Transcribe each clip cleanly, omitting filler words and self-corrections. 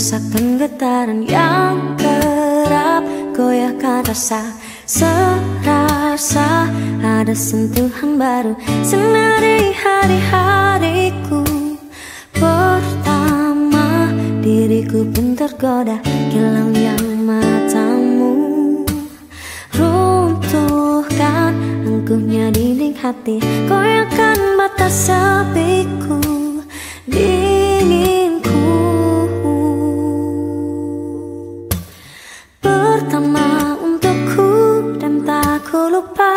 rasakan getaran yang kerap goyahkan rasa. Serasa ada sentuhan baru senari hari-hariku pertama. Diriku pun tergoda kilaunya matamu. Runtuhkan angkuhnya dinding hati, goyahkan batas sepiku, dinginku. Pertama untukku dan tak ku lupa,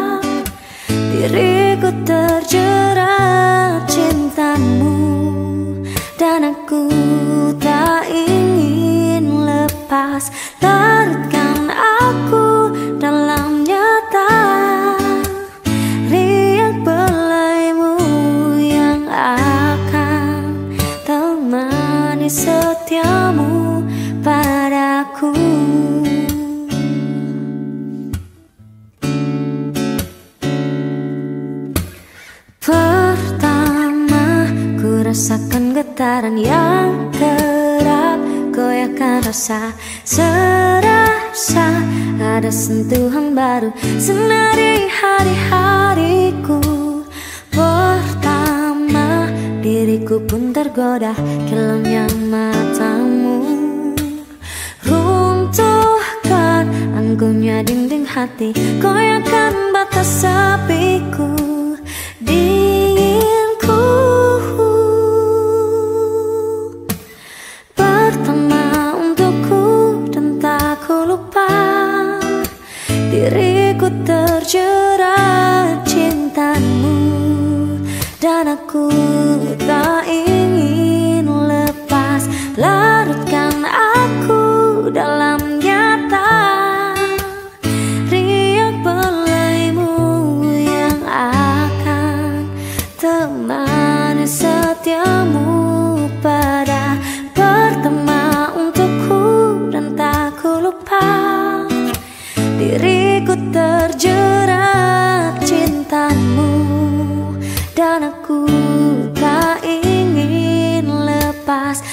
diriku terjerat cintamu, dan aku tak ingin lepas. Larutkan aku dalam nyata, riak belaimu yang akan temani setiamu padaku. Pertama ku rasakan getaran yang kerap goyahkan rasa. Serasa ada sentuhan baru senari hari-hariku pertama. Diriku pun tergoda kilaunya matamu. Runtuhkan angkuhnya dinding hati, goyahkan batas sepiku, dinginku. Pertama untukku dan tak ku lupa, diriku terjerat cintamu, dan aku tak ingin lepas. Larutkan aku dalam nyata, riak belaimu yang akan temani setiamu pada. Pertama untukku dan tak ku lupa, diriku terjerat cintamu, dan aku tak ingin lepas.